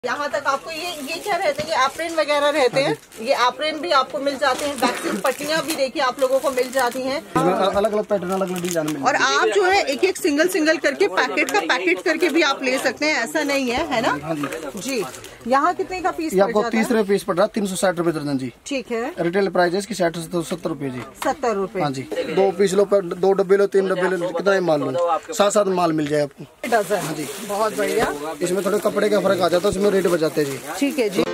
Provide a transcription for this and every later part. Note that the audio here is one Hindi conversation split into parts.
यहाँ तक आपको ये क्या रहते हैं, ये एप्रेन वगैरह रहते हैं। ये एप्रेन भी आपको मिल जाते हैं। वैक्सीन पट्टियाँ भी देखिए आप लोगों को मिल जाती हैं। अलग अलग पैटर्न, अलग अलग डिजाइन में। और आप जो है एक एक सिंगल करके पैकेट करके भी आप ले सकते हैं, ऐसा नहीं है ना? हाँ जी। यहाँ कितने का पीस? आपको 30 रुपए पीस पड़ रहा है, 360 रुपए दर्जन जी। ठीक है। रिटेल प्राइस है इसकी 60-70 रुपए जी। 70 रुपए। हाँ जी। 2 पीस लो, 2 डब्बे लो, 3 डब्बे लो, कितना ही माल लो, 7 माल मिल जाए आपको डजन। हाँ जी, बहुत बढ़िया। इसमें थोड़े कपड़े का फर्क आ जाता है, उसमें रेट बचाते हैं जी। ठीक है जी।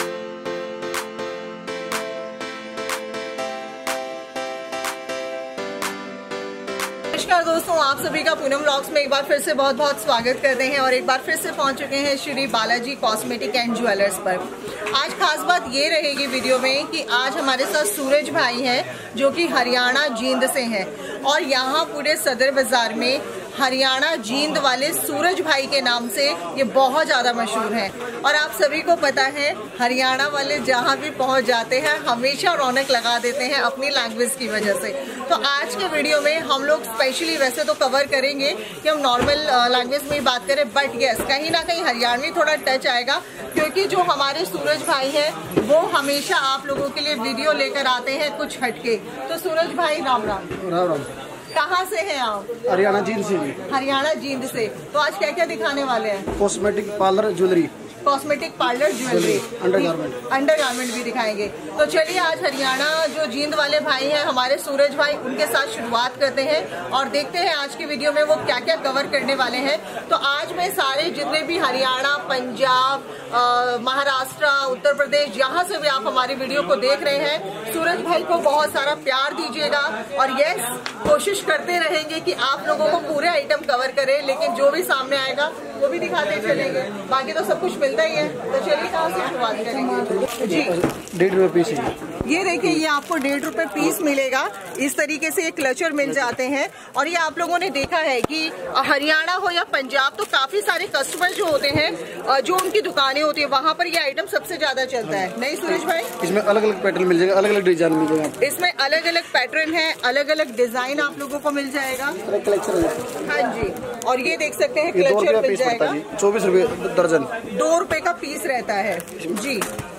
नमस्कार दोस्तों, आप सभी का पूनम व्लॉग्स में एक बार फिर से बहुत बहुत स्वागत करते हैं और एक बार फिर से पहुंच चुके हैं Shri Balaji cosmetic and jewellers पर। आज खास बात ये रहेगी वीडियो में कि आज हमारे साथ सूरज भाई हैं जो कि हरियाणा जींद से हैं और यहाँ पूरे सदर बाजार में हरियाणा जींद वाले सूरज भाई के नाम से ये बहुत ज़्यादा मशहूर हैं। और आप सभी को पता है हरियाणा वाले जहाँ भी पहुँच जाते हैं हमेशा रौनक लगा देते हैं अपनी लैंग्वेज की वजह से। तो आज के वीडियो में हम लोग स्पेशली वैसे तो कवर करेंगे कि हम नॉर्मल लैंग्वेज में ही बात करें, बट यस कहीं ना कहीं हरियाणवी थोड़ा टच आएगा क्योंकि जो हमारे सूरज भाई हैं वो हमेशा आप लोगों के लिए वीडियो लेकर आते हैं कुछ हटके। तो सूरज भाई राम राम। राम राम। कहाँ से हैं आप? हरियाणा जींद से। हरियाणा जींद से। तो आज क्या क्या दिखाने वाले हैं? Cosmetic parlour jewellery, cosmetic parlour jewellery, undergarment भी दिखाएंगे। तो चलिए आज हरियाणा जो जींद वाले भाई हैं हमारे सूरज भाई, उनके साथ शुरुआत करते हैं और देखते हैं आज की वीडियो में वो क्या क्या कवर करने वाले हैं। तो आज मैं सारे जितने भी हरियाणा, पंजाब, महाराष्ट्र, उत्तर प्रदेश, जहाँ से भी आप हमारी वीडियो को देख रहे हैं, सूरज भाई को बहुत सारा प्यार दीजिएगा और यस कोशिश करते रहेंगे कि आप लोगों को पूरे आइटम कवर करें, लेकिन जो भी सामने आएगा वो भी दिखाते चलेंगे। बाकी तो सब कुछ मिलता ही है। तो चलिए कहाँ से शुरुआत करेंगे जी? 1.5 रुपए पीस है। ये देखिए, ये आपको 1.5 रुपए पीस मिलेगा। इस तरीके से ये क्लचर मिल जाते हैं और ये आप लोगों ने देखा है कि हरियाणा हो या पंजाब तो काफी सारे कस्टमर जो होते हैं, जो उनकी दुकानें होती है, वहाँ पर ये आइटम सबसे ज्यादा चलता है। नहीं सूरज भाई? इसमें अलग अलग पैटर्न मिल जाएगा, अलग अलग डिजाइन मिल जाएगा। इसमें अलग अलग पैटर्न है, अलग अलग डिजाइन आप लोगों को मिल जाएगा। हाँ जी। और ये देख सकते हैं क्लचर मिल जाएगा, 24 रुपए दर्जन, 2 रुपए का पीस रहता है जी।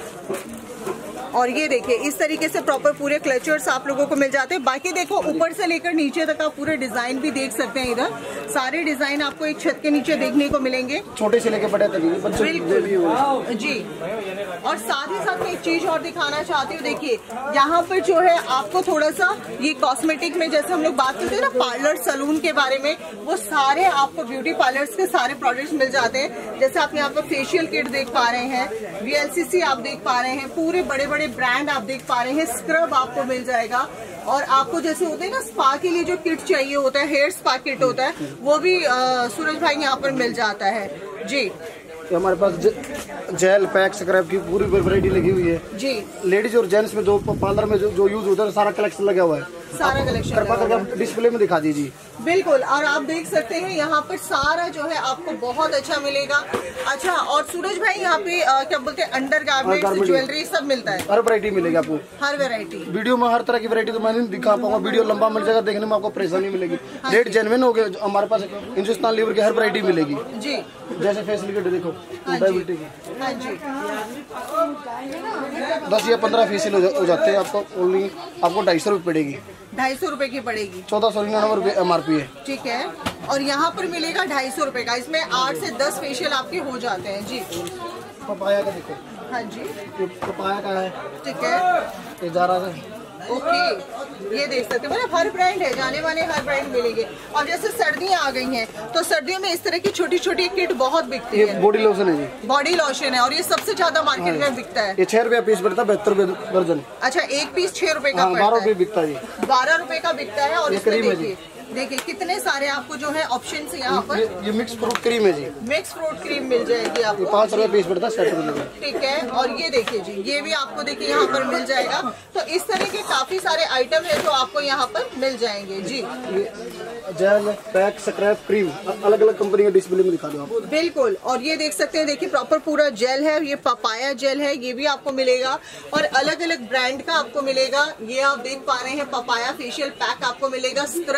और ये देखिए इस तरीके से प्रॉपर पूरे क्लचर्स आप लोगों को मिल जाते हैं। बाकी देखो ऊपर से लेकर नीचे तक आप पूरे डिजाइन भी देख सकते हैं। इधर सारे डिजाइन आपको एक छत के नीचे देखने को मिलेंगे, छोटे से लेकर बड़े तक। बिल्कुल जी। और साथ ही साथ मैं एक चीज और दिखाना चाहती हूँ, देखिए यहाँ पर जो है आपको थोड़ा सा ये कॉस्मेटिक में जैसे हम लोग बात करते हैं ना पार्लर सलून के बारे में, वो सारे आपको ब्यूटी पार्लर्स के सारे प्रोडक्ट्स मिल जाते हैं। जैसे आप यहाँ पर फेशियल किट देख पा रहे हैं, VLCC आप देख पा रहे हैं, पूरे बड़े बड़े ब्रांड आप देख पा रहे हैं, स्क्रब आपको मिल जाएगा। और आपको जैसे होते हैं ना स्पा के लिए जो किट चाहिए होता है, हेयर स्पा किट होता है, वो भी सूरज भाई यहाँ पर मिल जाता है जी। तो हमारे पास जेल पैक स्क्रब की पूरी वैरायटी लगी हुई है जी। लेडीज और जेंट्स में जो पार्लर में जो यूज होता है सारा कलेक्शन लगा हुआ है, सारा कलेक्शन कृपा करके डिस्प्ले में दिखा दीजिए। बिल्कुल। और आप देख सकते हैं यहाँ पर सारा जो है आपको बहुत अच्छा मिलेगा। अच्छा, और सूरज भाई यहाँ पे क्या बोलते हैं अंडरगारमेंट्स, ज्वेलरी सब मिलता है, हर वैरायटी मिलेगी आपको, हर वैरायटी। वीडियो में हर तरह की वैरायटी तो मैं नहीं दिखा पाऊंगा, वीडियो लंबा मिल जाएगा, देखने में आपको परेशानी मिलेगी। रेट जेन्युइन हो गया। हमारे पास हिंदुस्तान लीवर की हर वैरायटी मिलेगी जी। जैसे फेसियल किट देखो, डायबिटीज की। हाँ जी। 10 या 15 फेसियल हो जाते हैं आपको। ओनली आपको 250 रुपए पड़ेगी। 250 रुपए की पड़ेगी। 1499 रुपए MRP है। ठीक है। और यहाँ पर मिलेगा 250 रुपए का। इसमें 8 से 10 फेशियल आपके हो जाते हैं जी। पपाया का देखो। हाँ जी। ये पपाया का है। ठीक है। ये जारा का। ओके, ये देख सकते हैं, मतलब हर ब्रांड है, जाने माने हर ब्रांड मिलेंगे। और जैसे सर्दियाँ आ गई हैं तो सर्दियों में इस तरह की छोटी छोटी किट बहुत बिकती है। बॉडी लोशन है जी। बॉडी लोशन है और ये सबसे ज्यादा मार्केट में बिकता है। ये 6 रुपया पीस पड़ता है, 72 रुपए दर्जन। अच्छा, एक पीस 6 रुपए का। 12 रुपए बिकता है जी। 12 रुपए का बिकता है। और इसमें देखिए कितने सारे आपको जो है ऑप्शन है यहाँ पर। ये मिक्स फ्रूट क्रीम है जी। मिक्स फ्रूट क्रीम मिल जाएगी आपको, 5 रुपए पीस पड़ता है, 60 रुपए। ठीक है। और ये देखिए जी, ये भी आपको देखिए यहाँ पर मिल जाएगा। तो इस तरह के काफी सारे आइटम है जो आपको यहाँ पर मिल जाएंगे जी। जेल पैक स्क्रैप क्रीम अलग अलग कंपनी के डिस्प्ले में दिखा दो आपको। बिल्कुल। और ये देख सकते हैं, देखिए प्रॉपर पूरा जेल है, ये पपाया जेल है, ये भी आपको मिलेगा और अलग अलग ब्रांड का आपको मिलेगा। ये आप देख पा रहे हैं, पपाया फेशियल पैक आपको मिलेगा, स्क्रब आप लोगों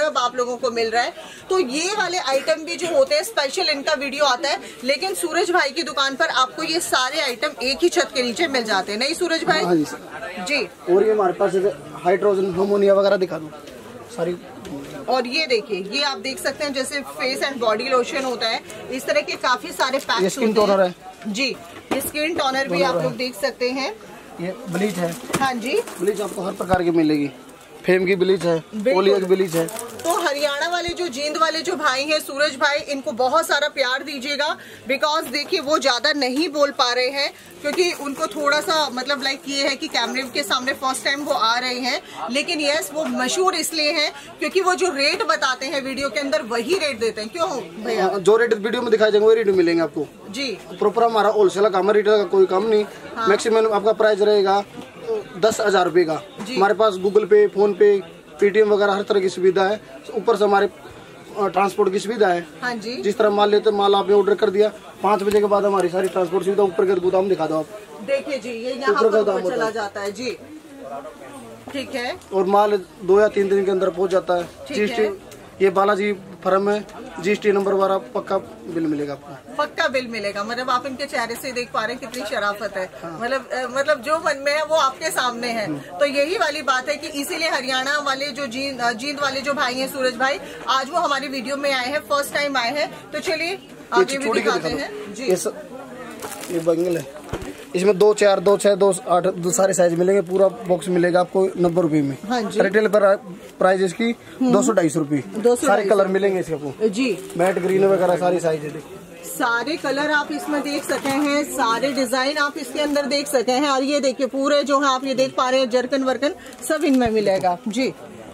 लोगों को मिल रहा है। तो ये वाले आइटम भी जो होते हैं स्पेशल इनका वीडियो आता है, लेकिन सूरज भाई की दुकान पर आपको ये सारे आइटम एक ही छत के नीचे मिल जाते हैं, नहीं सूरज भाई? हाँ जी। और ये हमारे पास हाइड्रोजन अमोनिया वगैरह दिखा दो सारी। और ये देखिए, ये आप देख सकते हैं जैसे फेस एंड बॉडी लोशन होता है, इस तरह के काफी सारे पैक्स स्किन टोनर है जी। ये स्किन टोनर भी आप लोग देख सकते हैं। ये ब्लीच है। हाँ जी, ब्लीच आपको हर प्रकार की मिलेगी। फेम की ब्लीच है, ओलिया की ब्लीच है। तो हरियाणा वाले जो जींद वाले जो भाई हैं सूरज भाई, इनको बहुत सारा प्यार दीजिएगा, बिकॉज देखिए वो ज्यादा नहीं बोल पा रहे हैं क्योंकि उनको थोड़ा सा मतलब लाइक ये है कि कैमरे के सामने फर्स्ट टाइम वो आ रहे हैं। लेकिन यस, वो मशहूर इसलिए हैं क्योंकि वो जो रेट बताते हैं वीडियो के अंदर वही रेट देते हैं। क्यों भैया? जो रेट वीडियो में दिखाई जाएंगे वही रेट मिलेंगे आपको जी। प्रॉपर हमारा होलसेल का, हमारा रिटेल का कोई काम नहीं। मैक्सिमम आपका प्राइस रहेगा 10,000 रुपए का। हमारे पास Google Pay, PhonePe, Paytm वगैरह हर तरह की सुविधा है। ऊपर से हमारे ट्रांसपोर्ट की सुविधा है। हाँ जी। जिस तरह माल लेते माल आपने ऑर्डर कर दिया, 5 बजे के बाद हमारी सारी ट्रांसपोर्ट सुविधा ऊपर के गोदाम दिखा दो आप। देखिए जी, ये यहाँ पर चला जाता है जी, ठीक है। और माल 2 या 3 दिन के अंदर पहुँच जाता है। जीएसटी, ये बालाजी फर्म है, जीएसटी नंबर वाला पक्का बिल मिलेगा आपको। पक्का बिल मिलेगा। मतलब आप इनके चेहरे से देख पा रहे हैं कितनी शराफत है। मतलब जो मन में है वो आपके सामने है। तो यही वाली बात है कि इसीलिए हरियाणा वाले जो जींद वाले जो भाई हैं सूरज भाई, आज वो हमारी वीडियो में आए हैं, फर्स्ट टाइम आए हैं। तो चलिए आगे भी दिखाते हैं जी। ये बंगल है, इसमें 2, 4, 2, 6, 2, 8 सारे साइज मिलेंगे। पूरा बॉक्स मिलेगा आपको 90 रुपए में। हाँ जी। रिटेल पर प्राइस इसकी 200-250 रुपए। सारे कलर मिलेंगे इसके आपको जी, मैट ग्रीन वगैरह सारी साइज है। सारे कलर आप इसमें देख सके हैं, सारे डिजाइन आप इसके अंदर देख सके हैं। और ये देखिए पूरे जो है आप ये देख पा रहे हैं, जरकन वर्कन सब इनमें मिलेगा जी।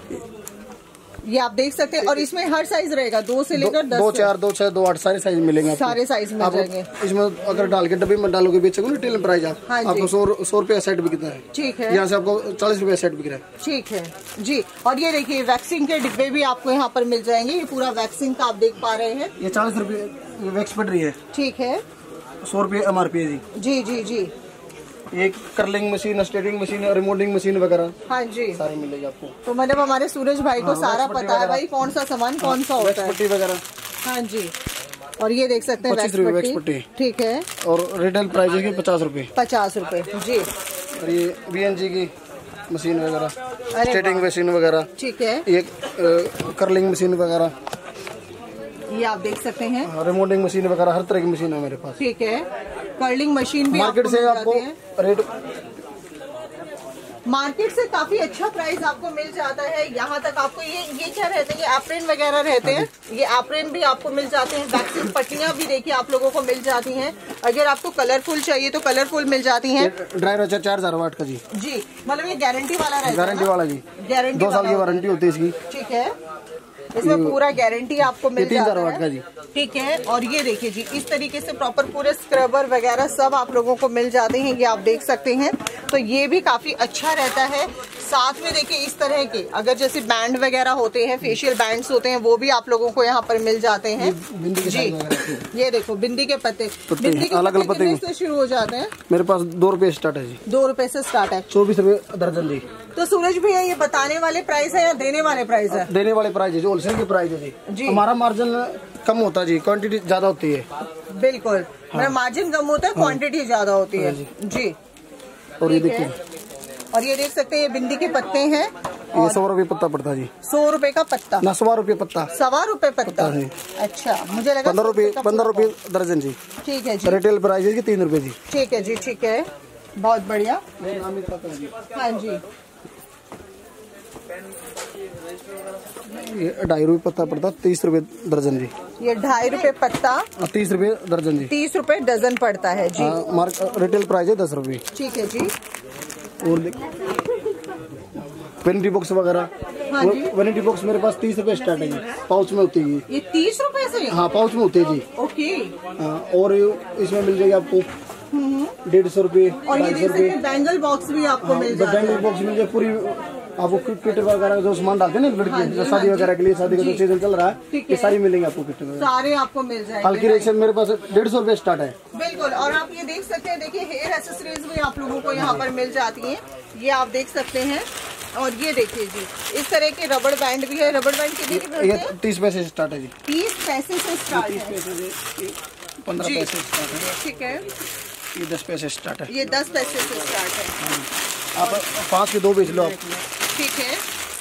ये आप देख सकते हैं। और इसमें हर साइज रहेगा, 2 से लेकर 10, 2, 4, 2, 6, 2, 8 सारे साइज मिलेंगे। सारे साइज मिल जाएंगे। इसमें अगर डाल के डब्बे में डालोगे बेचोगे ना रिटेल प्राइस आपको 100 रुपया सेट बिकता है। ठीक है। यहाँ से आपको 40 रुपया सेट बिक रहा है। ठीक है जी। और ये देखिए वैक्सिंग के डिब्बे भी आपको यहाँ पर मिल जाएंगे। ये पूरा वैक्सिंग का आप देख पा रहे हैं। ये 40 रुपये वैक्स पड़ रही है। ठीक है। 100 रुपये MRP है जी। जी जी जी। ये curling machine, straightening machine, remoting machine वगैरह हाँ जी सारी मिलेगी आपको। तो मतलब हमारे सूरज भाई को सारा पता है भाई कौन सा सामान कौन सा होता है। पट्टी वगैरह। हाँ जी। और ये देख सकते हैं 25 रुपये वैक्स पट्टी। ठीक है। और रिटेल प्राइस है 50 रुपये। 50 रुपये जी। और ये BNG की मशीन वगैरह, स्ट्रेटिंग मशीन वगैरह। ठीक है। ये कर्लिंग मशीन वगैरह, ये आप देख सकते हैं। रिमोटिंग मशीन वगैरह हर तरह की मशीन है मेरे पास। ठीक है। कर्लिंग मशीन भी मार्केट से आपको रेट, मार्केट से काफी अच्छा प्राइस आपको मिल जाता है। यहाँ तक आपको ये क्या रहते हैं, ये एप्रेन वगैरह रहते हैं। ये एप्रेन भी आपको मिल जाते हैं। वैक्सिंग पट्टियाँ भी देखिए आप लोगों को मिल जाती हैं। अगर आपको कलरफुल चाहिए तो कलरफुल मिल जाती हैं। ड्रायर 4000 वाट का जी। जी, मतलब ये गारंटी वाला रहता है। गारंटी वाला जी, गारंटी 2 साल की वारंटी होती है इसकी। ठीक है। इसमें पूरा गारंटी आपको मिल जाता है। 3000 वाट का जी। ठीक है। और ये देखिए जी, इस तरीके से प्रॉपर पूरे स्क्रबर वगैरह सब आप लोगों को मिल जाते हैं। ये आप देख सकते हैं। तो ये भी काफी अच्छा रहता है। साथ में देखिए इस तरह के अगर जैसे बैंड वगैरह होते हैं, फेशियल बैंड्स होते हैं, वो भी आप लोगों को यहाँ पर मिल जाते हैं जी। ये देखो बिंदी के पत्ते, बिंदी के अलग अलग पत्ते से शुरू हो जाते हैं। मेरे पास 2 रुपए स्टार्ट है जी। 2 रुपए से स्टार्ट है। 24 रुपए दर्जन जी। तो सूरज भैया ये बताने वाले प्राइस है या देने वाले प्राइस है? देने वाले प्राइस है जो होलसेल की प्राइस है जी। हमारा मार्जिन कम होता है जी, क्वांटिटी ज्यादा होती है। बिल्कुल। मेरा मार्जिन कम होता है, क्वांटिटी ज्यादा होती है जी। और ये देखिए, और ये देख सकते हैं ये बिंदी के पत्ते हैं। ये 100 रुपए पत्ता पड़ता है जी। 100 रुपए का पत्ता ना, 100 रुपए पत्ता। 100 रुपए पत्ता है। अच्छा, मुझे लगा 15 रुपए दर्जन जी। ठीक है जी। रिटेल प्राइस है 3 रुपए जी। ठीक है जी। ठीक है, बहुत बढ़िया। हाँ जी। ये 2.5 रुपए पत्ता पड़ता, 30 रुपए दर्जन जी। ये 2.5 रुपए पत्ता, 30 रुपए दर्जन जी। 30 रुपए डजन पड़ता है जी। रिटेल प्राइस है 10 रुपए। ठीक है जी। और वैनिटी बॉक्स वगैरह, हाँ जी। वैनिटी बॉक्स मेरे पास 30 रुपए स्टार्ट है जी। पाउच में होती है ये 30 रुपए से? हाँ, पाउच में होती है जी। ओके। और इसमें मिल जाएगी आपको 150 रुपए, 250 रुपए। बैंगल बॉक्स भी आपको मिल जाता है। बैंगल बॉक्स मिल जाए पूरी आपको। किट वगैरह जो सामान डालते हैं ना लड़की, जो शादी वगैरह के लिए, शादी का जो सीजन चल रहा है, ये सारी मिलेंगे आपको किट वगैरह। सारे आपको मिल जाएंगे। हल्की रेट से मेरे पास 150 रुपए स्टार्ट है। बिल्कुल। और आप ये देख सकते हैं, देखिए हेयर एक्सेसरीज भी आप लोगों को यहाँ पर मिल जाती हैं। ये आप देख सकते हैं। और ये देखिए जी, इस तरह के रबड़ बैंड भी है। रबड़ बैंड कितने के पड़ते हैं? 30 पैसे से स्टार्ट है जी। 30 पैसे से स्टार्ट है। 30 पैसे से 15 पैसे स्टार्ट है। ठीक है, ये 10 पैसे स्टार्ट है। ये 10 पैसे से स्टार्ट है। आप 5 के 2 बेच लो आप। ठीक है,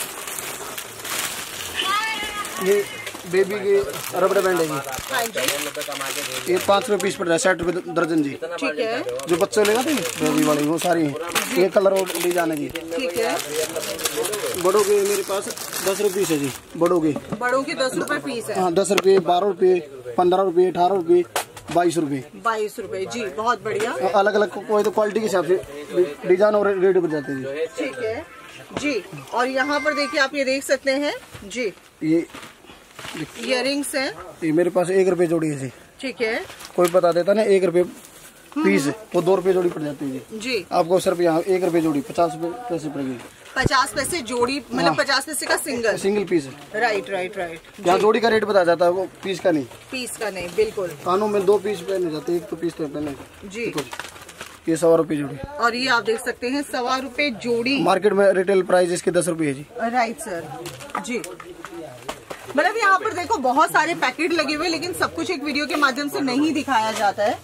ये बेबी के रबड़ बैंड है जी। हाँ जी, ये 5 रुपए पीस पड़ रहा है, 60 रुपए दर्जन जी। ठीक है, जो बच्चों लेगा थे बेबी वाली वो सारी हैं। ये कलर और डिजाइन है जी। ठीक है। बड़ों के मेरे पास 10 रुपए है जी। बड़ों के 10 रुपए पीस है। हाँ, 10 रुपए, 12 रुपए, 15 रुपए, 18 रुपए, 22 रुपए। 22 रुपए जी, बहुत बढ़िया। अलग अलग कोई तो क्वालिटी के हिसाब से डिजाइन और रेट बढ़ जाते हैं जी। ठीक है जी। और यहाँ पर देखिए, आप ये देख सकते हैं जी, ये इयररिंग्स हैं। ये मेरे पास 1 रुपए जोड़ी है जी। ठीक है कोई बता देता ना 1 रुपए पीस, वो 2 रुपए जोड़ी पड़ जाती है जी। जी, आपको सिर्फ यहाँ 1 रुपए जोड़ी 50 पैसे पड़ेगी। 50 पैसे जोड़ी, मतलब 50 पैसे का सिंगल पीस है। Right right right. यहाँ जोड़ी का रेट बता जाता है, वो पीस का नहीं। पीस का नहीं, बिल्कुल। कानों में 2 पीस पहने जाते हैं, 1 तो पीस तो पहने जी। ये 100 रुपए जोड़ी। और ये आप देख सकते हैं 1.25 रुपए जोड़ी। मार्केट में रिटेल प्राइस इसके 10 रुपए है जी। राइट सर जी। मतलब यहाँ पर देखो बहुत सारे पैकेट लगे हुए, लेकिन सब कुछ एक वीडियो के माध्यम से नहीं दिखाया जाता है।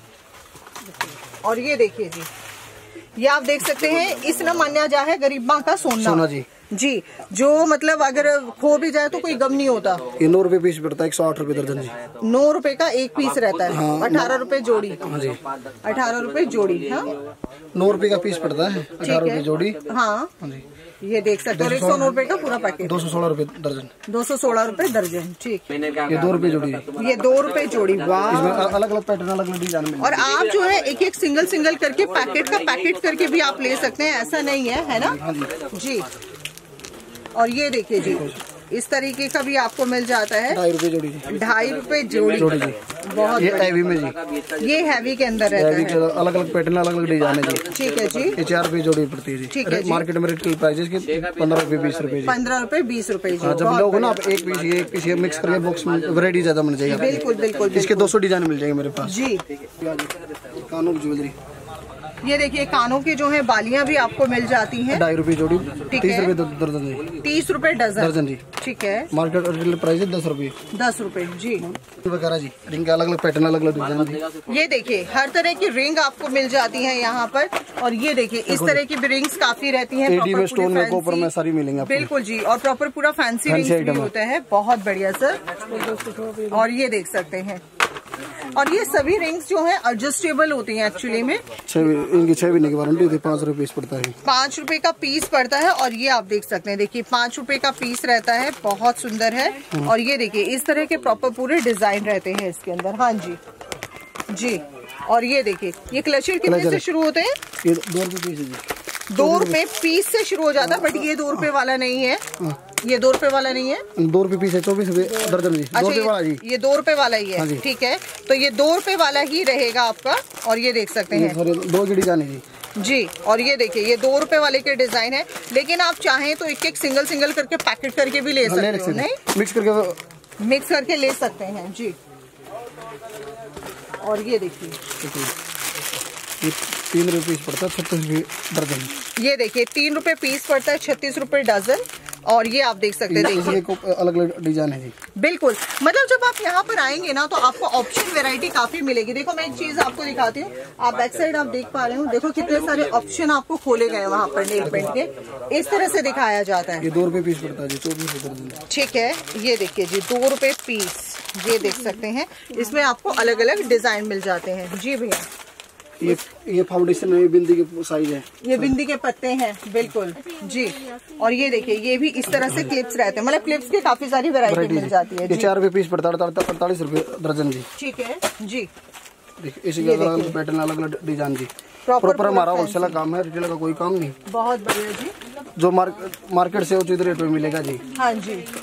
और ये देखिए जी, ये आप देख सकते हैं, इस न मान्या जा है गरीब माँ का सोना जी। जी, जो मतलब अगर खो भी जाए तो कोई गम नहीं होता। ये 9 रुपए पीस पड़ता है, 108 रुपए दर्जन जी। 9 रुपए का एक पीस रहता है। हाँ, 18 रुपए जोड़ी। हाँ जी, 18 रुपए जोड़ी। हाँ, 9 रुपए का पीस पड़ता है, 18 रुपए जोड़ी। हाँ, हाँ जी, ये देख सकते हो, 109 रुपए का पूरा पैकेट। 216 रुपए दर्जन। 216 रुपए दर्जन। ठीक, ये 2 रुपए जोड़ी है। ये 2 रुपए जोड़ी। वाह। इसमें अलग अलग पैटर्न, अलग अलग डिजाइन में। और आप जो है एक एक सिंगल करके पैकेट करके भी आप ले सकते हैं, ऐसा नहीं है ना जी। और ये देखिए जी, इस तरीके का भी आपको मिल जाता है। 2.5 रुपए जोड़ी। 2.5 रुपए जोड़ी जी। बहुत। ये हैवी में जी, ये हैवी के अंदर रहता है। अलग अलग पैटर्न, अलग अलग डिजाइन है जी। ठीक है जी। ये 4 रुपए जोड़ी पड़ती है जी। ठीक है जी। मार्केट में रिटेल प्राइस इसके 15 रुपए 20 रुपए जी। 15 रुपए 20 रुपए जी। जब लोग ना आप एक पीस ये मिक्स करके बॉक्स में वैरायटी ज्यादा मिल जाएगी। बिल्कुल बिल्कुल। इसके 200 डिजाइन मिल जाएंगे मेरे पास जी। कानों की ज्वेलरी, ये देखिए कानों की जो है बालियां भी आपको मिल जाती हैं। 2.5 रुपए जोड़ी, 30 रुपए दर्जन जी। 30 रुपए दर्जन जी। ठीक है। मार्केट रिटेल प्राइस है 10 रुपए। 10 रुपए जी। वगैरह जी, रिंग के अलग अलग पैटर्न, अलग अलग डिजाइन जी। ये देखिए हर तरह की रिंग आपको मिल जाती है यहाँ पर। और ये देखिए इस तरह की भी रिंग्स काफी रहती हैं। एडी में, स्टोन में, कॉपर में सारी मिलेंगे आपको। बिल्कुल जी। और प्रॉपर पूरा फैंसी रिंग्स भी होता है। बहुत बढ़िया सर। और ये देख सकते हैं, और ये सभी रिंग्स जो हैं एडजस्टेबल होती हैं एक्चुअली में। इनकी 6 महीने की वारंटी होती है। 5 रुपए पीस पड़ता है। 5 रुपए का पीस पड़ता है। और ये आप देख सकते हैं, देखिए 5 रुपए का पीस रहता है, बहुत सुंदर है। और ये देखिए इस तरह के प्रॉपर पूरे डिजाइन रहते हैं इसके अंदर। हाँ जी जी। और ये देखिए ये क्लचर कितने से शुरू होते हैं? ये 2 रुपए पीस है जी। 2 रुपए पीस से शुरू हो जाता है, बट ये 2 रुपए वाला नहीं है। ये 2 रुपए वाला नहीं है। 2 रुपए पीस है, 24 रुपए दर्जन जी। 2 रुपए वाला जी। ये 2 रुपए वाला ही है। ठीक है, तो ये 2 रुपए वाला ही रहेगा आपका। और ये देख सकते हैं 2 की डिजाइन है जी। जी। और ये देखिए ये 2 रुपए वाले के डिजाइन है, लेकिन आप चाहें तो एक एक सिंगल करके पैकेट करके भी ले सकते हो। नहीं, मिक्स करके ले सकते हैं जी। और ये देखिए ये 3 रुपए पीस पड़ता है, 36 रुपए दर्जन। ये देखिए 3 रुपए पीस पड़ता है, 36 रुपए डजन। और ये आप देख सकते हैं, देखिए अलग अलग डिजाइन है जी। बिल्कुल, मतलब जब आप यहाँ पर आएंगे ना तो आपको ऑप्शन वैरायटी काफी मिलेगी। देखो मैं एक चीज आपको दिखाती हूँ, आप बैक साइड आप देख पा रहे हो, देखो कितने सारे ऑप्शन आपको खोले गए वहाँ पर नेल पेंट के। इस तरह से दिखाया जाता है। ये 2 रुपए पीस पड़ता है जी, 24 रुपए दर्जन। ठीक है, ये देखिए जी 2 रुपए पीस, ये देख सकते हैं। इसमें आपको अलग अलग डिजाइन मिल जाते हैं। जी भैया, ये फाउंडेशन है, बिंदी के साइज है, ये बिंदी के पत्ते हैं। बिल्कुल जी। और ये देखिए ये भी इस तरह से क्लिप्स रहते हैं, मतलब क्लिप्स की काफी सारी वैरायटी मिल जाती है। ये 4 रुपए पीस पड़ता है, 48 रुपए दर्जन जी। ठीक है जी। देखिए इसी अलग पैटर्न, अलग अलग डिजाइन जी। प्रॉपर हमारा होलसेल काम है, रिटेल का कोई काम नहीं। बहुत बढ़िया जी। जो मार्केट से उचित रेट में मिलेगा जी। हाँ जी।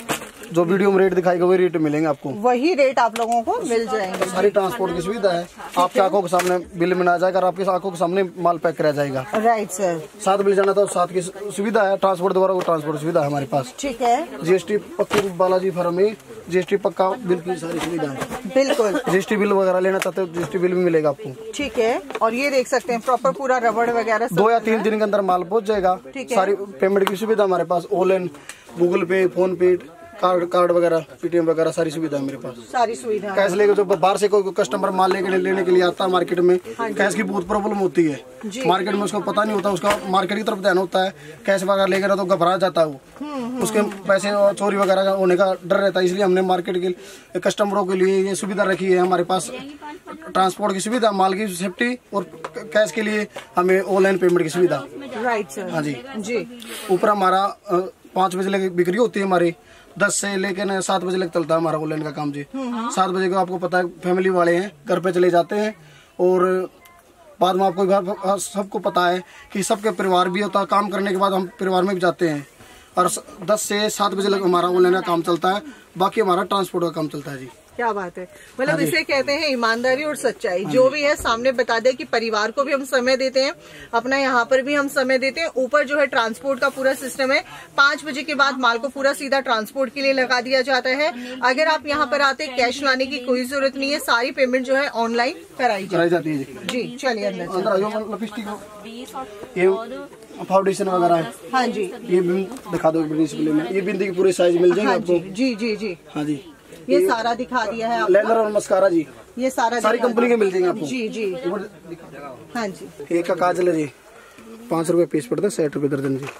जो वीडियो में रेट दिखाएगा वही रेट मिलेंगे आपको, वही रेट आप लोगों को मिल जाएंगे। सारी ट्रांसपोर्ट की सुविधा है, आपकी आंखों के सामने बिल में आ जाएगा और आपकी आंखों के सामने माल पैक कराया जाएगा। Right sir. साथ बिल जाना तो साथ की सुविधा है, ट्रांसपोर्ट द्वारा वो ट्रांसपोर्ट सुविधा है हमारे पास। ठीक है। जीएसटी पक्की बालाजी फर्म में जीएसटी पक्का बिल की सारी सुविधा है। बिल्कुल। जीएसटी बिल वगैरह लेना चाहते हो जीएसटी बिल भी मिलेगा आपको। ठीक है। और ये देख सकते हैं प्रॉपर पूरा रबड़ वगैरह 2 या 3 दिन के अंदर माल पहुंच जाएगा। सारी पेमेंट की सुविधा हमारे पास, online, Google Pay, PhonePe, card वगैरह, पेटीएम वगैरह सारी सुविधा है मेरे पास। सारी सुविधा। कैश लेके जो बाहर से कोई कस्टमर माल लेने के लिए आता है मार्केट में, कैश की बहुत प्रॉब्लम होती है मार्केट में, उसको पता नहीं होता, उसका मार्केट की तरफ ध्यान होता है, कैश वगैरह लेकर तो घबरा जाता है वो, उसके पैसे चोरी वगैरह होने का डर रहता है। इसलिए हमने मार्केट के कस्टमरों के लिए ये सुविधा रखी है हमारे पास, ट्रांसपोर्ट की सुविधा, माल की सेफ्टी और कैश के लिए हमें ऑनलाइन पेमेंट की सुविधा। Right sir. हाँ जी। ऊपर हमारा 5 बजे लगे बिक्री होती है हमारी, 10 से लेकर 7 बजे तक चलता है हमारा ऑनलाइन का काम जी। 7 बजे को आपको पता है फैमिली वाले हैं, घर पे चले जाते हैं और बाद में आपको सबको पता है कि सबके परिवार भी होता है, काम करने के बाद हम परिवार में भी जाते हैं और 10 से 7 बजे तक हमारा ऑनलाइन का काम चलता है, बाकी हमारा ट्रांसपोर्ट का काम चलता है जी। क्या बात है, मतलब इसे कहते हैं ईमानदारी और सच्चाई। जो भी है सामने बता दे कि परिवार को भी हम समय देते हैं, अपना यहाँ पर भी हम समय देते हैं। ऊपर जो है ट्रांसपोर्ट का पूरा सिस्टम है, 5 बजे के बाद माल को पूरा सीधा ट्रांसपोर्ट के लिए लगा दिया जाता है। अगर आप यहाँ पर आते कैश लाने की कोई जरूरत नहीं है, सारी पेमेंट जो है ऑनलाइन कराई जाती है जी। चलिए अंदर फाउंडेशन वगैरह है। हाँ जी, ये दिखा दो डिस्प्ले में, ये बिंदी की पूरे साइज मिल जाएंगे आपको। जी जी जी। हाँ जी, ये सारा दिखा दिया है, लेनर और मस्कारा जी, ये सारी कंपनी के मिल जाएंगे आपको। जी जी। हाँ जी। एक का काजल है जी, 5 रुपए पीस पड़ता है, 60 रुपए दर्जन जी।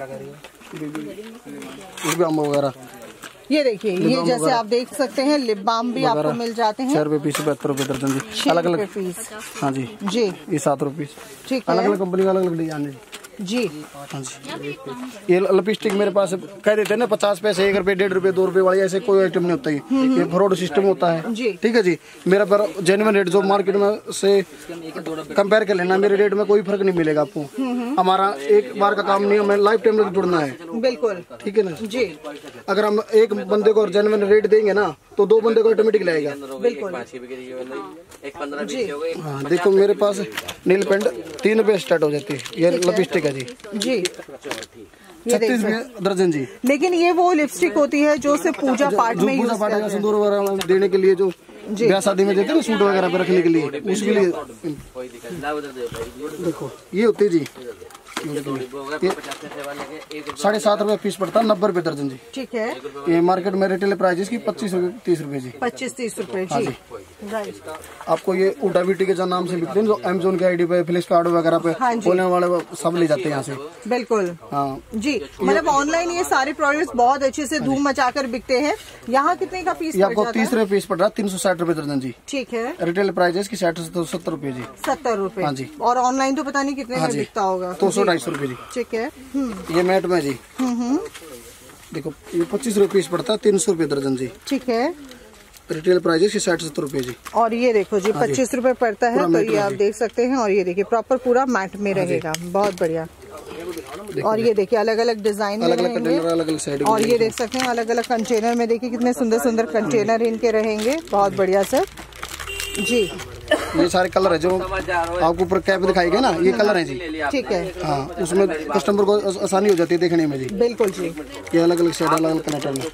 वगैरह ये देखिए, ये जैसे आप देख सकते हैं लिप बाम भी आपको मिल जाते हैं, 6 रुपए पीस, 72 रुपए दर्जन जी, अलग अलग पीस। हाँ जी जी, ये 7 रुपए। ठीक है, अलग अलग कंपनी का अलग अलग डिजाइन है जी। हाँ जी। ये लिपस्टिक मेरे पास कह देते हैं ना 50 पैसे, 1 रुपए, 1.5 रुपए, 2 रुपए वाली, ऐसे कोई आइटम नहीं होता है, ये फ्रॉड सिस्टम होता है। ठीक है जी, मेरा पर जेन्युइन रेट जो मार्केट में से कंपेयर कर लेना, मेरे रेट में कोई फर्क नहीं मिलेगा आपको। हमारा एक बार का काम नहीं, हमें लाइफ टाइम तक जुड़ना है। बिल्कुल ठीक है ना जी। अगर हम एक बंदे को जेन्युइन रेट देंगे ना तो 2 बंदे को ऑटोमेटिक लाएगा। बिल्कुल जी। हाँ देखो, मेरे पास नील पेंट 3 रुपए स्टार्ट हो जाती है, ये लिपस्टिक है जी जी, 36 रुपए दर्जन जी। लेकिन ये वो लिपस्टिक होती है जो सिर्फ पूजा पाठ में यूज करते हैं, सिंदूर वगैरह देने के लिए, जो ब्याह शादी में देते हैं ना, सूट वगैरह पे रखने के लिए, उसके लिए। देखो ये होती है जी, 7.5 रुपए पीस पड़ता है, 90 रुपए दर्जन जी। ठीक है, ये मार्केट में रिटेल प्राइस इसकी 25 रुपए 30 रुपए जी, 25-30 रुपए जी। राइट। आपको ये उडाविटी के जो नाम से बिकते हैं, जो अमेज़न के आईडी पे, फ्लिपकार्ट वगैरह पे बोलने वाले सब ले जाते हैं यहाँ से। बिल्कुल हाँ जी, मतलब ऑनलाइन ये सारे प्रोडक्ट्स बहुत अच्छे से धूम मचाकर बिकते हैं। यहाँ कितने का पीस? आपको 30 रुपए पीस पड़ रहा है, 360 रुपए दर्जन जी। ठीक है, रिटेल प्राइस इसकी 60-70 रुपए जी। 70 रुपए। हाँ जी। और ऑनलाइन तो पता नहीं कितने में बिकता होगा, 200-250 रुपए जी। ठीक है। ये मैट में जी, देखो ये 25 रुपए पीस पड़ता है, 300 रुपए दर्जन जी। ठीक है, रिटेल प्राइस है 60-70 रुपए जी। और ये देखो जी 25 रुपए पड़ता है, तो ये आप देख सकते हैं। और ये देखिए प्रॉपर पूरा मैट में रहेगा, बहुत बढ़िया। और ये देखिए अलग अलग डिजाइन में रहेंगे, अलग अलग साइड। और ये देख सकते हैं अलग अलग कंटेनर में, देखिए कितने सुंदर सुंदर कंटेनर इनके रहेंगे, बहुत बढ़िया सर जी। ये सारे कलर है जो आपको ऊपर कैप दिखाएगा ना, ये कलर है जी। ठीक है हाँ, उसमें कस्टमर को आसानी हो जाती है देखने में जी। बिल्कुल जी। ये अलग अलग शेड, अलग अलग कलर में।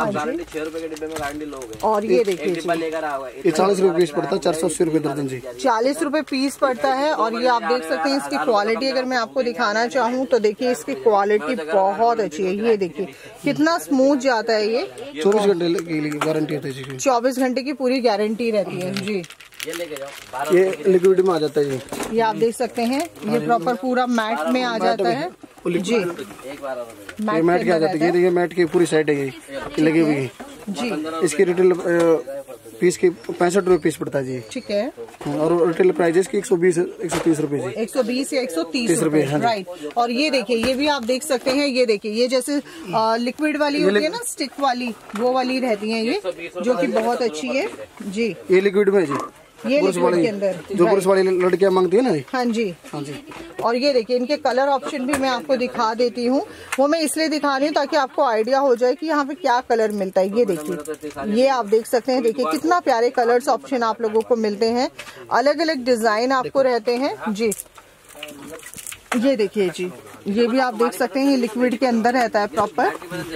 और ये देखिए ये 40 रुपए पीस पड़ता है, 480 रुपए दर्जन जी। 40 रुपए पीस पड़ता है। और ये आप देख सकते हैं इसकी क्वालिटी अगर मैं आपको दिखाना चाहूँ तो देखिए इसकी क्वालिटी बहुत अच्छी है। ये देखिए कितना स्मूथ जाता है ये। 24 घंटे की गारंटी होती है, 24 घंटे की पूरी गारंटी रहती है जी। ये लिक्विड में आ जाता है जी, ये आप देख सकते हैं। ये प्रॉपर पूरा मैट में आ जाता है जी। ये मैट क्या जाता है, ये मैट की पूरी साइड है ये लगी हुई है जी। इसकी रिटेल पीस की 65 रुपए पीस पड़ता है जी। ठीक है, और रिटेल प्राइस इसकी 120-130 रुपए जी। 120 या 130 रुपए राइट। और ये देखिए ये भी आप देख सकते हैं, ये देखिए ये जैसे लिक्विड वाली होती है ना, स्टिक वाली, वो वाली रहती है ये, जो कि बहुत अच्छी है जी। ये लिक्विड में जी, ये लिक्विड के अंदर जो पुरुष वाली लड़कियां मांगती है ना। हाँ जी, हाँ जी। और ये देखिए इनके कलर ऑप्शन भी मैं आपको दिखा देती हूँ। वो मैं इसलिए दिखा रही हूँ ताकि आपको आइडिया हो जाए कि यहाँ पे क्या कलर मिलता है। ये देखिए, ये आप देख सकते हैं। देखिए कितना प्यारे कलर्स ऑप्शन आप लोगों को मिलते हैं, अलग अलग डिजाइन आपको रहते हैं जी। ये देखिए जी, ये भी आप देख सकते हैं, ये लिक्विड के अंदर रहता है प्रॉपर।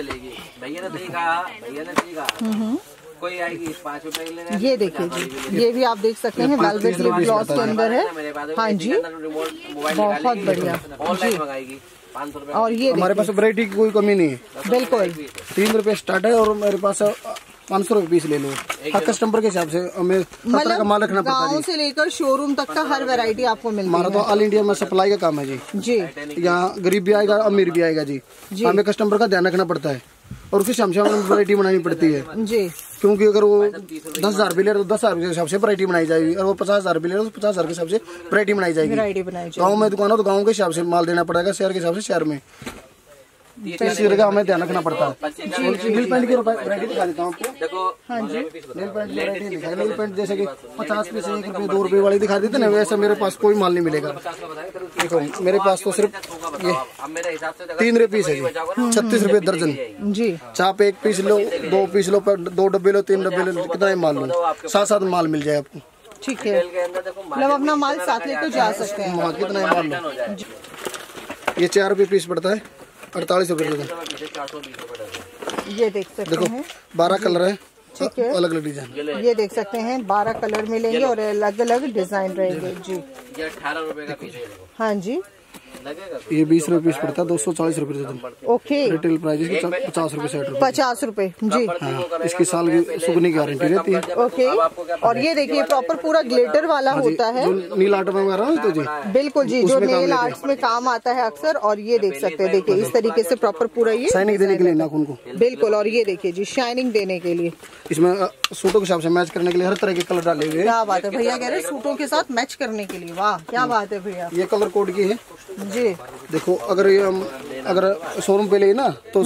ये देखिए जी, ये भी आप देख सकते हैं वेलवेट लिप ग्लॉस के अंदर है। हाँ जी, बहुत बढ़िया जी। और ये हमारे पास वैरायटी की कोई कमी नहीं है, बिल्कुल 3 रुपए स्टार्ट है और मेरे पास 500 रुपए पीस ले लो। हर कस्टमर के हिसाब से हमें हर तरह का माल रखना पड़ता है। गाँव से लेकर शोरूम तक का हर वैरायटी आपको मिलती है। हमारा तो ऑल इंडिया में सप्लाई का काम है जी। यहाँ गरीब भी आएगा, अमीर भी आएगा जी। हमें कस्टमर का ध्यान रखना पड़ता है और उसके हिसाब से हमें वैरायटी बनानी पड़ती है जी। क्योंकि अगर वो 10,000 भी ले रहे तो 10,000 के हिसाब से वैरायटी बनाई जाएगी, और वो 50,000 भी ले रहे तो 50,000 के हिसाब से वैरायटी बनाई जाएगी। गाँव में दुकान हो तो गाँव के हिसाब से माल देना पड़ेगा, शहर के हिसाब से शहर में। इस तरह का हमें ध्यान रखना पड़ता है। नील पेंट की वैरायटी दिखा देता हूँ आपको। हाँ जी, नील पेंट की वैरायटी दिखाई। नील पेंट जैसे कि 50 पैसे, 1 रुपए, 2 रुपए वाली दिखा देते ना, वैसे मेरे पास कोई माल नहीं मिलेगा। देखो मेरे पास तो सिर्फ ये 3 रुपए पीस है जी, 36 रुपए दर्जन जी। चाप 1 पीस लो, 2 पीस लो, 2 डब्बे लो, 3 डब्बे लो, कितना ही माल लो, 7-7 माल मिल जाए आपको। ठीक है, मतलब अपना माल साथ लेकर जा सकते हैं। कितना ही माल लो। ये 4 रुपए पीस पड़ता है, 48 रुपए। ये देख सकते हैं, देखो 12 कलर है, ठीक है, अलग अलग डिजाइन। ये देख सकते हैं 12 कलर मिलेंगे और अलग अलग डिजाइन रहेंगे जी। ये 18 रुपए का पीस है। हाँ जी, ये 20 रुपए पीस पड़ता है, 240 रुपए दर्जन। ओके, रिटेल प्राइस इसकी 50 रुपए, 60 रुपए। 50 रुपए जी। हाँ, इसकी साल की सूखने की गारंटी रहती है। ओके, और ये देखिए प्रॉपर पूरा ग्लिटर वाला होता है, जो नील आर्ट में वगैरह तो जी, बिल्कुल जी, जो नील आर्ट्स में काम आता है अक्सर। और ये देख सकते हैं, देखिए इस तरीके से प्रॉपर पूरा ये शाइनिंग देने के लिए नाखून को, बिल्कुल। और ये देखिए जी, शाइनिंग देने के लिए इसमें सूटों के हिसाब से मैच करने के लिए हर तरह के कलर डाले हुए। क्या बात है भैया, कह रहे सूटों के साथ मैच करने के लिए, वाह क्या बात है भैया। ये कलर कोड की है जी। देखो अगर ये हम शोरूम पे ले ना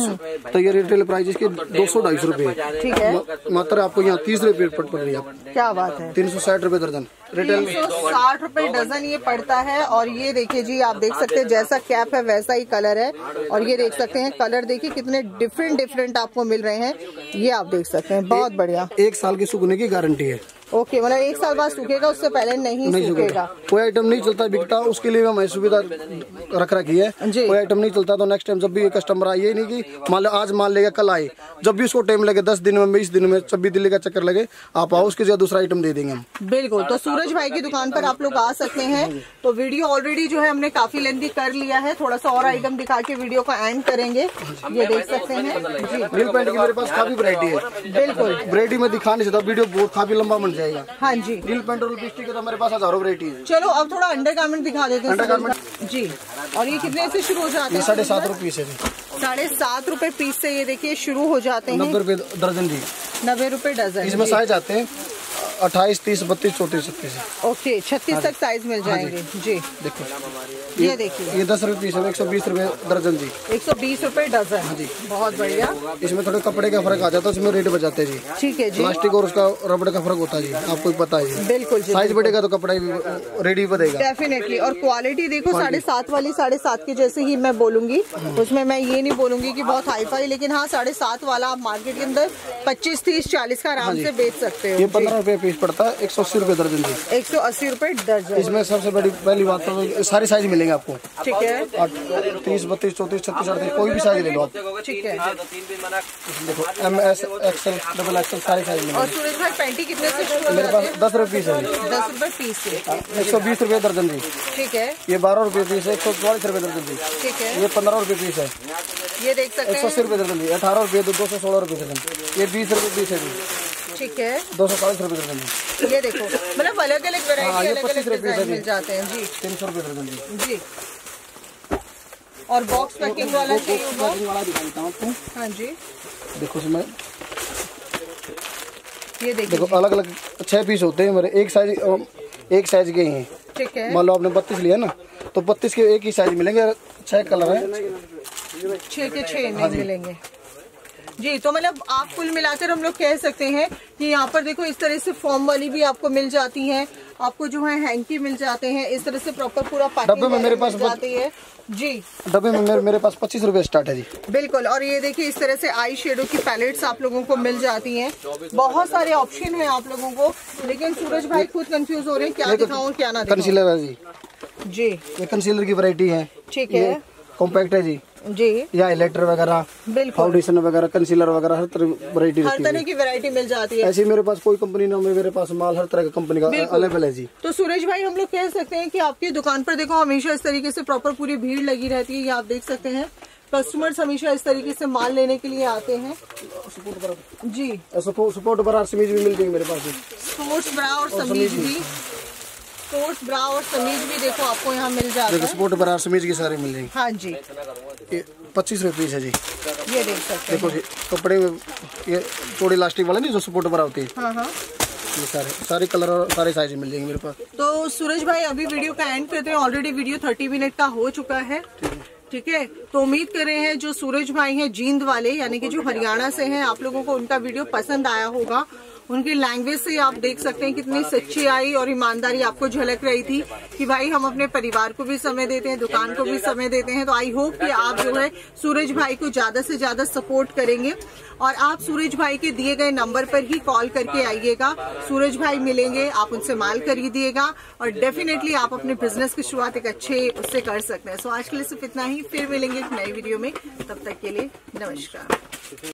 तो ये रिटेल प्राइस इसकी 200-250 रुपए, ठीक है, मात्र आपको यहाँ 30 रुपए पड़ रही है। क्या बात है, 360 रुपए दर्जन रिटेल, 360 रुपए डजन ये पड़ता है। और ये देखिए जी, आप देख सकते हैं जैसा कैप है वैसा ही कलर है। और ये देख सकते हैं कलर, देखिए कितने डिफरेंट आपको मिल रहे हैं। ये आप देख सकते हैं, बहुत बढ़िया। 1 साल की सूखने की गारंटी है। ओके, मतलब 1 साल बाद सूखेगा, उससे पहले नहीं सूखेगा। कोई आइटम नहीं चलता बिकता, उसके लिए हमें सुविधा रख रखी है। कोई आइटम नहीं चलता तो नेक्स्ट टाइम जब भी कस्टमर आए, ये नहीं कि मान लो आज माल लेगा कल आए, जब भी उसको टाइम लगे 10 दिन में, 20 दिन में, 26 दिल्ली का चक्कर लगे, आप आओ, उसके जगह दूसरा आइटम दे देंगे हम। बिल्कुल, तो सूरज भाई की दुकान पर आप लोग आ सकते हैं। तो वीडियो ऑलरेडी जो है हमने काफी लेंथी कर लिया है, थोड़ा सा और आइटम दिखा के वीडियो को एंड करेंगे। ये देख सकते हैं जी, नील पेंट की मेरे पास काफी वैरायटी है। बिल्कुल, वैरायटी में दिखा नहीं सकता, वीडियो बहुत काफी लंबा बन जाएगा। हाँ जी, नील पेंट और लिपस्टिक तो हमारे पास हजारों वैरायटी है। चलो अब थोड़ा अंडरगारमेंट दिखा देते हैं। अंडरगारमेंट जी, और ये कितने से शुरू हो जाते हैं? 7.5 रुपए पीस है जी। 7.5 रुपए पीस से ये देखिए शुरू हो जाते हैं। 90 रुपए दर्जन जी। 90 रुपए डजन। इसमें साइज आते हैं 28, 30, 32, 34, 36। ओके, 36 तक साइज मिल जाएंगे जी। देखो ये देखिए, ये 10 रुपए पीस है, 120 रुपए दर्जन जी। 120 रुपए डजन। हाँ जी, बहुत बढ़िया। इसमें थोड़े कपड़े का फर्क आ जाता है, इसमें रेट बचाते हैं जी। ठीक है जी, प्लास्टिक और उसका रबड़ का फर्क होता है जी, आपको पता है। बिल्कुल, साइज बढ़ेगा तो कपड़ा रेडी बढ़ेगा डेफिनेटली। और क्वालिटी देखो 7.5 वाली 7.5 की जैसे ही मैं बोलूंगी, उसमें मैं ये नहीं बोलूंगी की बहुत हाई फाई, लेकिन हाँ 7.5 वाला आप मार्केट के अंदर 25, 30, 40 का आराम से बेच सकते हो। ये 15 रुपए पीस पड़ता है, 180 रुपए दर्जन जी। 180 रुपए दर्जन। इसमें सबसे बड़ी पहली बात तो सारी साइज मिलेंगे आपको। ठीक है, 30, 32, 34, 36, 38 कोई भी साइज ले लो आप। ठीक है, देखो MS, XL, XXL सारी साइज मिलेंगे। और सूरज भाई पैंटी कितने से शुरू है? मेरे पास 10 रुपए पीस है। 10 रुपए पीस से 120 रुपए दर्जन जी। ठीक है, ये 12 रुपए पीस है, 144 रुपए दर्जन जी। ठीक है, ये 15 रुपए पीस है। ये देख सकते हैं 180 रुपए दर्जन जी। 18 रुपए, 216 रुपए दर्जन। ये 20 रुपए पीस है जी। ठीक है, 240 रुपए दर्जन जी। ये देखो, मतलब अलग अलग वैरायटी, अलग अलग डिजाइन मिल जाते हैं जी। 300 रुपए दर्जन जी। और बॉक्स पैकिंग वाला चाहिए वाला दिखा देता हूँ आपको। हाँ जी, देखो इसमें ये देखो अलग अलग 6 पीस होते हैं मेरे, एक साइज के ही हैं। ठीक है, मान लो आपने 32 लिया ना, तो 32 के एक ही साइज मिलेंगे, 6 कलर है, 6 के 6 नहीं मिलेंगे। जी। तो मतलब आप कुल मिलाकर हम लोग कह सकते हैं कि यहाँ पर देखो इस तरह से फॉर्म वाली भी आपको मिल जाती है, आपको जो है हैंकी मिल जाते हैं, इस तरह से प्रॉपर पूरा डब्बे में मेरे पास जाती है जी। डब्बे में मेरे पास 25 रुपए स्टार्ट है जी। बिल्कुल। और ये देखिए इस तरह से आई शेडो की पैलेट्स आप लोगों को मिल जाती हैं। बहुत सारे ऑप्शन हैं आप लोगों को, लेकिन सूरज भाई खुद कंफ्यूज हो रहे हैं क्या दिखाऊं क्या ना दिखाऊं। कंसीलर है जी। जी, ये कंसीलर की वैरायटी है। ठीक है कॉम्पैक्ट है जी। जी, या हाइलाइटर वगैरह, फाउंडेशन वगैरह, कंसीलर वगैरह, हर तरह वैरायटी हर तरह की वैरायटी मिल जाती है। ऐसे मेरे पास कोई कंपनी ना, मेरे पास माल हर तरह की कंपनी का अवेलेबल है जी। तो सूरज भाई हम लोग कह सकते हैं कि आपकी दुकान पर देखो हमेशा इस तरीके से प्रॉपर पूरी भीड़ लगी रहती है। ये आप देख सकते हैं कस्टमर्स हमेशा इस तरीके से माल लेने के लिए आते हैं जी। सपोर्ट बरा समीज भी मिल जाएगी मेरे पास। स्पोर्ट्स ब्रा और समीज भी, स्पोर्ट्स ब्रा और समीज भी देखो आपको यहाँ मिल जाता है। स्पोर्ट बरा समीज की सारी मिल जाएगी। हाँ जी। ये 25 रुपए पीस है जी। ये देख सकते हैं। देखो जी कपड़े में ये चौड़ी इलास्टिक वाले नहीं जो सपोर्ट बरा होती है। हाँ हाँ। ये सारे कलर और सारे साइज मिल जाएंगे मेरे पास। तो सूरज भाई अभी वीडियो का एंड करते हैं। ऑलरेडी वीडियो 30 मिनट का हो चुका है। ठीक है, तो उम्मीद कर रहे हैं जो सूरज भाई हैं जींद वाले, यानी कि जो हरियाणा से हैं, आप लोगों को उनका वीडियो पसंद आया होगा। उनकी लैंग्वेज से आप देख सकते हैं कितनी सच्चाई और ईमानदारी आपको झलक रही थी कि भाई हम अपने परिवार को भी समय देते हैं, दुकान को भी समय देते हैं। तो आई होप कि आप जो है सूरज भाई को ज्यादा से ज्यादा सपोर्ट करेंगे और आप सूरज भाई के दिए गए नंबर पर ही कॉल करके आइएगा। सूरज भाई मिलेंगे, आप उनसे माल खरीदिएगा और डेफिनेटली आप अपने बिजनेस की शुरुआत एक अच्छे उससे कर सकते हैं। सो आज के लिए सिर्फ इतना ही, फिर मिलेंगे एक नई वीडियो में। तब तक के लिए नमस्कार।